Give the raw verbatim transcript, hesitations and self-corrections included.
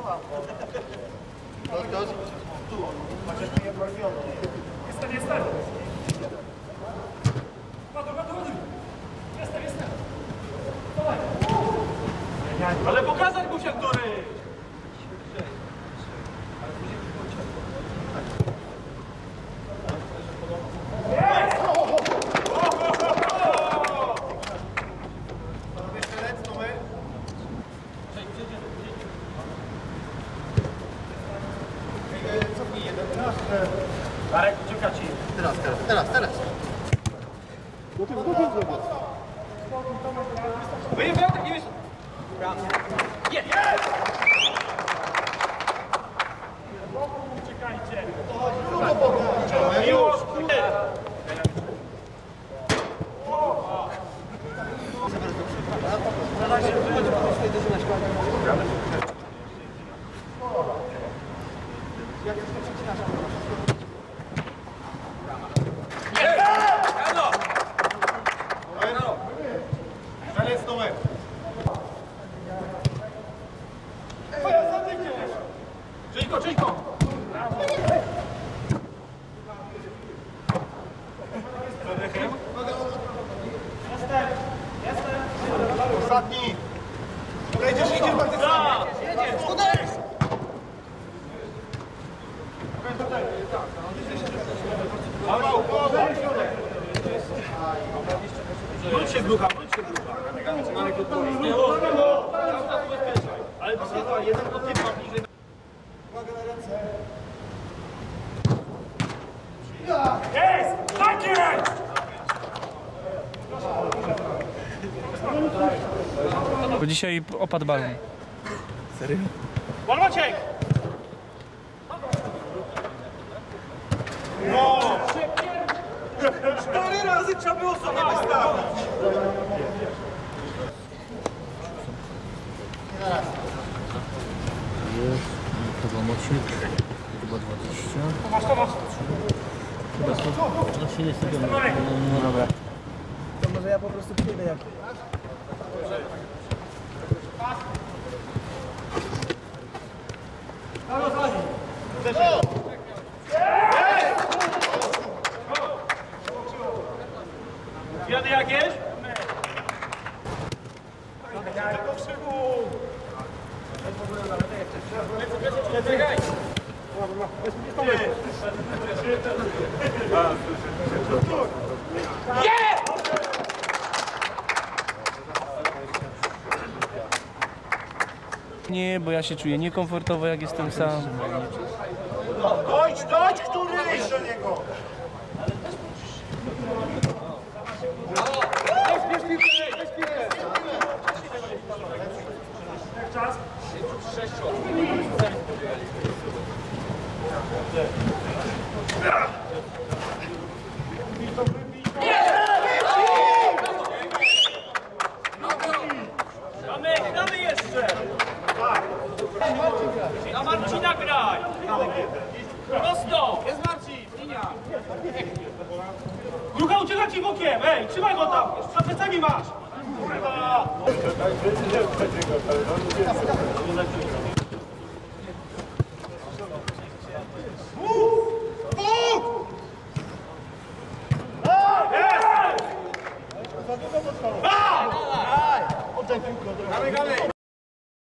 Jestem, jestem! Ładuj, ładuj, ładuj! Jestem, jestem! Dawaj! Ale pokazać muszę, który! Darek, ucieka ci. Teraz, teraz, teraz, teraz. Do tyłu, do tyłu zrobię. Wyjdę, tak nie wiesz. Jest! Jest! Boku uciekajcie. Miłość, kurde! Czyjko, czyjko! Jestem! Jestem! Ostatni! Wejdziesz, idziesz bardzo Tak! Jedziesz! Uderz! Wróć się grucha, wróć się grucha! Ale to jeden od typa bliżej. Uwaga na ręce. Jest! Tak jest! Bo dzisiaj opadł balon. Serio? Wolmaciek! No! Cztery razy trzeba było sobie wystawić. Nie na raz. Jest, chyba mocnik, chyba dwadzieścia. Tomasz, Tomasz! Chyba sto, no się nie sobie. No dobra. To może ja po prostu przyjdę jak... Jadę jakieś? Do krzyku! Czekaj! Nie, bo ja się czuję niekomfortowo, jak jestem sam. Dojdź, dojdź, któryś do niego! Czas? Damy, damy jeszcze! Na Marcina graj! Prosto! Jest Marcin! Linia! Druga ucieka ci bokiem! Ej, trzymaj go tam! Za plecami masz! Kurwa! Oddaj piłkę.